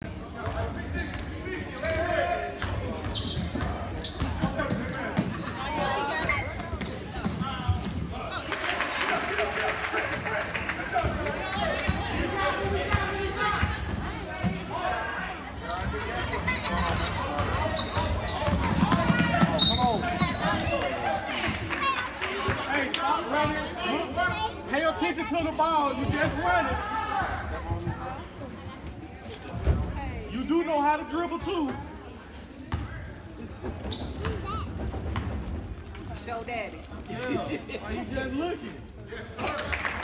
Pay attention to the ball. You just run it. You do know how to dribble too. Show daddy. Yeah. Are you just looking? Yes, sir.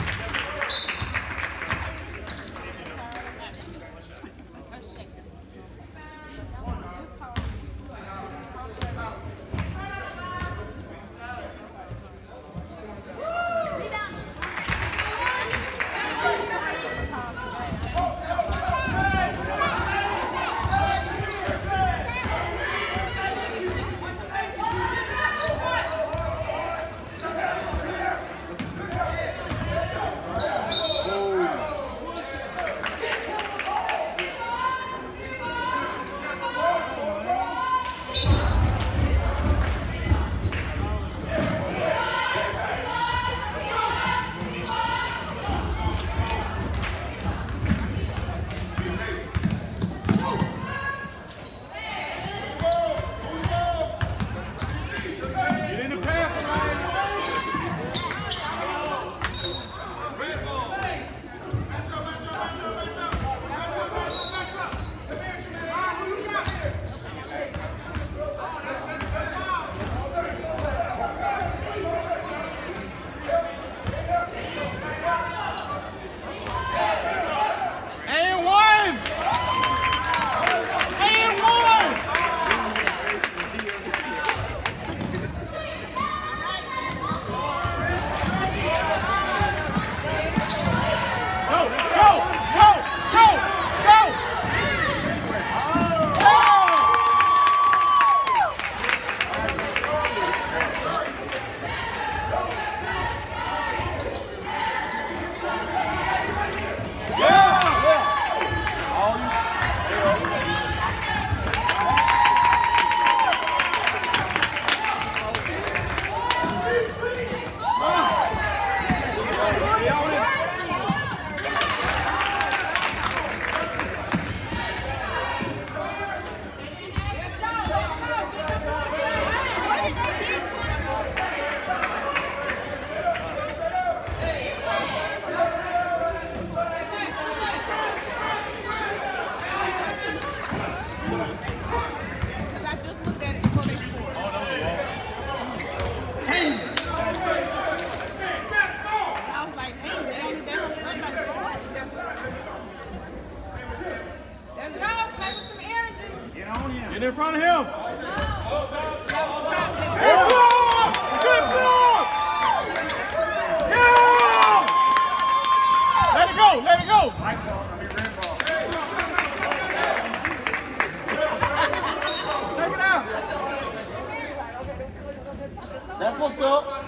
Get in front of him. Good block! Good block! Yeah! Let it go, let it go. Take it out. That's what's up.